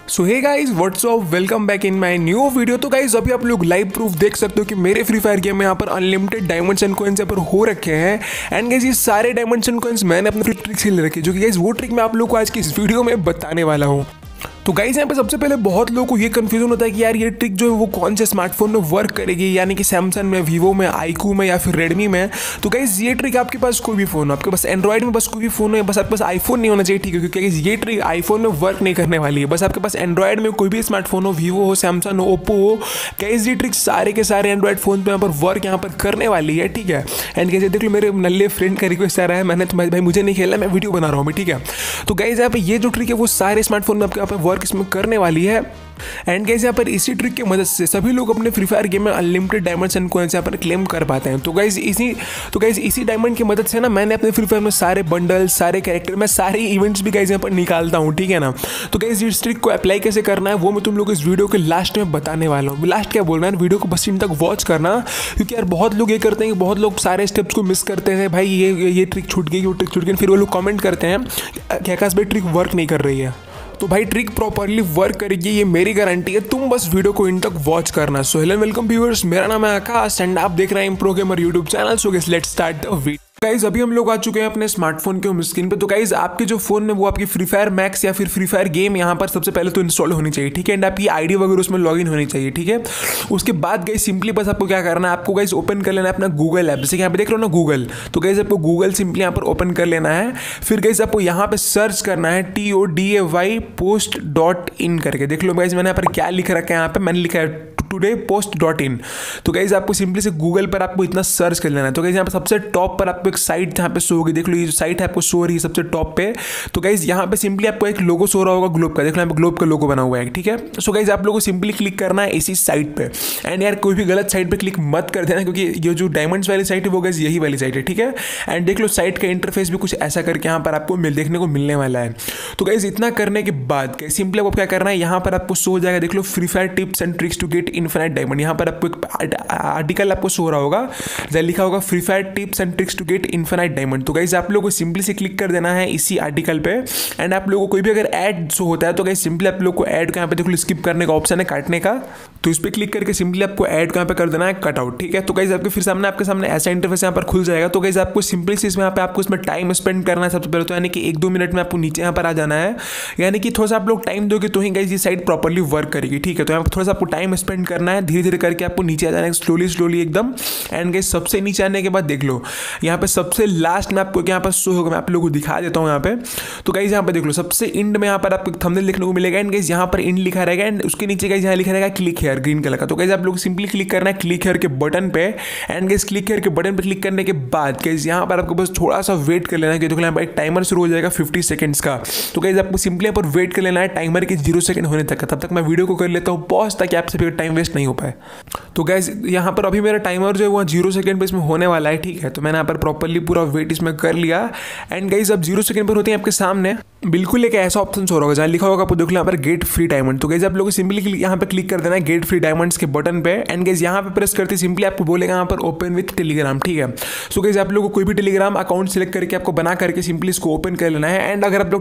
So hey guys what's up, welcome back in my new video. तो guys अभी आप लोग लाइव प्रूफ देख सकते हो कि मेरे फ्री फायर गेम में यहाँ पर अनलिमिटेड डायमंड्स एंड कॉइन्स यहाँ पर हो रखे हैं। एंड गाइस ये सारे डायमंड्स एंड कॉइन्स मैंने अपने फ्री ट्रिक से ले रखे, जो कि गाइस वो ट्रिक मैं आप लोग को आज की इस वीडियो में बताने वाला हूँ। तो गाइस यहाँ पे सबसे पहले बहुत लोगों को ये कंफ्यूजन होता है कि यार ये ट्रिक जो है वो कौन से स्मार्टफोन में वर्क करेगी, यानी कि सैमसंग में, वीवो में, आईक्यू में या फिर रेडमी में। तो गाइस ये ट्रिक आपके पास कोई भी फोन हो, आपके पास एंड्रॉइड में बस कोई भी फोन है, बस आपके पास आईफोन नहीं होना चाहिए, ठीक है, क्योंकि गाइस ये ट्रिक आईफोन में वर्क नहीं करने वाली है। बस आपके पास एंड्रॉइड में कोई भी स्मार्टफोन हो, वीवो हो, सैमसंग हो, ओप्पो हो, गाइस ये ट्रिक सारे के सारे एंड्रॉइड फोन पे यहाँ पर वर्क यहाँ पर करने वाली है, ठीक है। एंड गाइस देख लो मेरे नल्ले फ्रेंड का रिक्वेस्ट आ रहा है, मैंने तो भाई मुझे नहीं खेलना, मैं वीडियो बना रहा हूँ, ठीक है। तो गाइस यहाँ पे ये जो ट्रिक है वो सारे स्मार्टफोन में आपके यहाँ पर वर्क इसमें करने वाली है। एंड गाइस यहाँ पर इसी ट्रिक की मदद से सभी लोग अपने फ्री फायर गेम में अनलिमिटेड डायमंड्स एंड कॉइन्स यहाँ पर क्लेम कर पाते हैं। तो गाइस इसी डायमंड की मदद से ना मैंने अपने फ्री फायर में सारे बंडल, सारे कैरेक्टर में सारे इवेंट्स भी गाइस यहाँ पर निकालता हूँ, ठीक है ना। तो गाइस इस ट्रिक को अप्लाई कैसे करना है वो मैं तुम लोग इस वीडियो के लास्ट में बताने वाला हूँ। लास्ट क्या बोल रहा है, वीडियो को बस इन तक वॉच करना, क्योंकि यार बहुत लोग ये करते हैं कि बहुत लोग सारे स्टेप्स को मिस करते हैं। भाई ये ट्रिक छूट गई, वो ट्रिक छूट गई, फिर वो लोग कमेंट करते हैं कि आकाश भाई ट्रिक वर्क नहीं कर रही है। तो भाई ट्रिक प्रॉपरली वर्क करेगी, ये मेरी गारंटी है, तुम बस वीडियो को इन तक वॉच करना। सो हेलो वेलकम व्यूअर्स, मेरा नाम है आकाश एंड आप देख रहे हैं Impro Gamer YouTube channel. So guys let's start the video. Guys अभी हम लोग आ चुके हैं अपने स्मार्टफोन के होम स्क्रीन पे। तो गाइज आपके जो फोन है वो आपकी फ्री फायर मैक्स या फिर फ्री फायर गेम यहाँ पर सबसे पहले तो इंस्टॉल होनी चाहिए, ठीक है। एंड आपकी आईडी वगैरह उसमें लॉगिन होनी चाहिए, ठीक है। उसके बाद गाइज सिंपली बस आपको क्या करना है, आपको गाइज ओपन कर लेना है अपना गूगल ऐप, जैसे कि यहाँ पे देख रहे हो ना गूगल। तो गाइज आपको गूगल सिंपली यहाँ पर ओपन कर लेना है। फिर गाइज आपको यहाँ पे सर्च करना है TODAY post.in करके। देख लो गाइज मैंने यहाँ पर क्या लिख रखा है, यहाँ पे मैंने लिखा है today.post.in। तो गाइज आपको सिंपली से गूगल पर आपको इतना सर्च कर लेना है। तो गाइज यहाँ पे सबसे टॉप पर आपको एक साइट जहाँ पे शो होगी, देख लो ये जो साइट है आपको शो हो रही है सबसे टॉप पे। तो गाइज यहाँ पे सिंपली आपको एक लोगो शो रहा होगा ग्लोब का, देख लो यहाँ पे ग्लोब का लोगो बना हुआ है, ठीक है। सो गाइज आप लोगों को सिंपली क्लिक करना है इसी साइट पे। एंड यार कोई भी गलत साइट पे क्लिक मत कर देना, क्योंकि ये जो डायमंड्स वाली साइट है वो गाइज यही वाली साइट है, ठीक है। एंड देख लो साइट का इंटरफेस भी कुछ ऐसा करके यहाँ पर आपको देखने को मिलने वाला है। तो गाइज इतना करने के बाद सिंपली आपको क्या करना है, यहाँ पर आपको शो हो जाएगा, देख लो free fire tips and tricks to get infinite diamond. यहाँ पर आपको एक आर्टिकल आपको शो हो रहा होगा जहाँ लिखा होगा free fire tips and tricks to get infinite diamond. तो गाइस आप लोगों को सिंपली से क्लिक कर देना है इसी आर्टिकल पे। एंड आप लोगों को कोई भी अगर ऐड शो होता है तो गाइस सिंपली आप लोग को ऐड को यहाँ पे देखो स्किप करने का ऑप्शन है, काटने का। तो इस पर क्लिक करके सिंपली आपको ऐड को यहाँ पे कर देना है कट आउट, ठीक है। तो गाइस आपके सामने ऐसा इंटरफेस यहाँ पर खुल जाएगा। तो गाइस आपको सिंपली से इसमें आपको इसमें टाइम स्पेंड करना है सबसे पहले तो, यानी कि 1-2 मिनट में आपको नीचे यहाँ पर आ जाना है, यानी कि थोड़ा सा आप लोग टाइम दोगे तो ही गाइस ये साइट प्रॉपरली वर्क करेगी, ठीक है। तो यहाँ पर थोड़ा सा आपको टाइम स्पेंड करना है, धीरे धीरे करके आपको नीचे आ जाना है स्लोली एकदम। एंड गाइस सबसे नीचे आने के बाद देख लो यहाँ पे सबसे लास्ट में आपको यहाँ पर शो होगा, मैं आप लोगों को दिखा देता हूँ यहाँ पे। तो गाइस यहाँ पे देख लो सबसे एंड में यहाँ पर आपको थंबनेल देखने को मिलेगा। एंड गाइस यहाँ पर एंड लिखा रहेगा एंड उसके नीचे गाइस यहाँ लिखा रहेगा क्लिक हियर ग्रीन कलर का। तो गाइस आप लोग सिंपली क्लिक करना है क्लिक हियर के बटन पे। एंड गाइस क्लिक हियर के बटन पे क्लिक करने के बाद गाइस यहाँ पर आपको बस थोड़ा सा वेट कर लेना है, देखो यहाँ पर एक टाइमर शुरू हो जाएगा 50 सेकंड्स का। तो गाइस आपको सिंपली यहाँ पर वेट कर लेना है टाइमर के 0 सेकंड होने तक। तब तक मैं वीडियो को कर लेता हूँ पॉज, ताकि आपसे फिर टाइम वेस्ट नहीं हो पाए। तो गाइस यहाँ पर अभी मेरा टाइमर जो है वो 0 सेकंड पे इसमें होने वाला है, ठीक है। तो मैंने यहाँ पर प्रॉपरली पूरा वेट इसमें कर लिया। एंड गाइस अब 0 सेकंड पर होते हैं आपके सामने बिल्कुल एक ऐसा ऑप्शन हो रहा होगा जहाँ लिखा होगा आपको, देख लो यहाँ पर गेट फ्री डायमंड। तो गाइस आप लोगों को सिंपली यहाँ पे क्लिक कर देना है गेट फ्री डायमंड्स के बटन पे। एंड गाइस यहाँ पे प्रेस करते सिंपली आपको बोलेगा यहाँ पर ओपन विथ टेलीग्राम, ठीक है। सो गाइस आप लोगों को कोई भी टेलीग्राम अकाउंट सेलेक्ट करके आपको बना करके सिंपली इसको ओपन कर लेना है। एंड अगर आप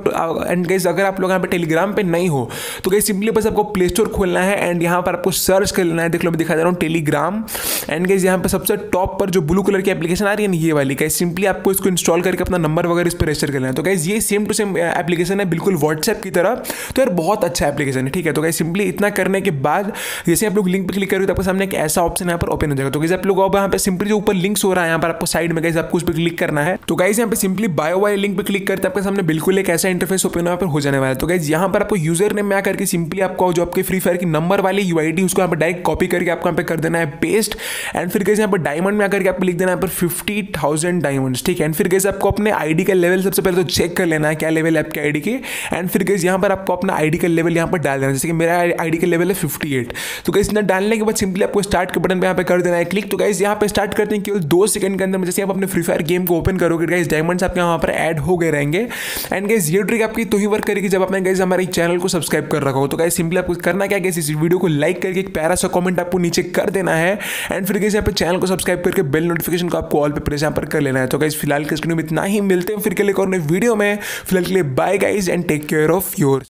लोग यहाँ पे टेलीग्राम पे नहीं हो तो गाइस सिंपली बस आपको प्ले स्टोर खोलना है एंड यहाँ पर आपको सर्च कर लेना है, देख लो मैं दिखा दे रहा हूँ टेलीग्राम। एंड गाइस यहाँ पे सबसे टॉप पर जो ब्लू कलर की एप्लीकेशन आ रही है ना ये वाली, गाइस सिंपली आपको इसको इंस्टॉल करके अपना नंबर वगैरह इस पर रजिस्टर कर लेना है। तो गाइस ये सेम टू सेम एप्लीकेशन है, बिल्कुल व्हाट्सएप की तरह। तो यार बहुत अच्छा एप्लीकेशन है, ठीक है। तो गाइस सिंपली इतना करने के बाद जैसे आप लोग लिंक पे क्लिक करोगे तो आपके सामने एक ऐसा ऑप्शन यहाँ पर ओपन हो जाएगा। तो गाइस आप लोग अब यहाँ पे सिंपली जो ऊपर लिंक्स हो रहा है यहाँ पर आपको साइड में गाइस आपको उस पर क्लिक करना है। तो गाइस यहाँ पे सिंपली बायो वाले लिंक पे क्लिक करते आपके सामने बिल्कुल एक ऐसा इंटरफेस ओपन यहाँ पर हो जाने वाला है। तो गाइस यहाँ पर आपको यूजर नेम में आकर के सिंपली आपको जो आपके फ्री फायर की नंबर वाली यूआईडी उसको यहाँ पर डायरेक्ट कॉपी करके आपको यहाँ पे कर देना है पेस्ट। एंड फिर गाइस यहाँ पर डायमंड में आकर के आपको लिख देना है पर 50,000 डायमंड्स, ठीक है। एंड फिर गाइस आपको अपने आईडी का लेवल सबसे पहले तो चेक कर लेना है क्या लेवल है आपके आईडी की। एंड फिर गाइस यहाँ पर आपको अपना आईडी का लेवल यहाँ पर डाल देना है, जैसे कि मेरा आईडी का लेवल है 58। तो गाइस इतना डालने के बाद सिंपली आपको स्टार्ट के बटन पे यहाँ पे कर देना है क्लिक। तो गाइस यहाँ पे स्टार्ट करते हैं केवल 2 सेकंड के अंदर में, जैसे आप अपने फ्री फायर गेम को ओपन करोगे गाइस डायमंड्स आपके यहाँ पर ऐड हो गए रहेंगे। एंड गाइस ये ट्रिक आपकी तो ही वर्क करेगी जब आपने गाइस हमारे चैनल को सब्सक्राइब कर रखा हो। तो गाइस सिंपली आपको करना क्या है, इस वीडियो को लाइक करके एक प्यारा सा कमेंट आपको नीचे कर देना है। एंड फिर गाइस यहाँ पे चैनल को सब्सक्राइब करके बेल नोटिफिकेशन को आपको ऑल पे प्रेस यहाँ पर कर लेना है। तो गाइस फिलहाल के स्क्रीन में इतना ही, मिलते हैं फिर के लिए और नए वीडियो में। फिलहाल के लिए bye guys and take care of your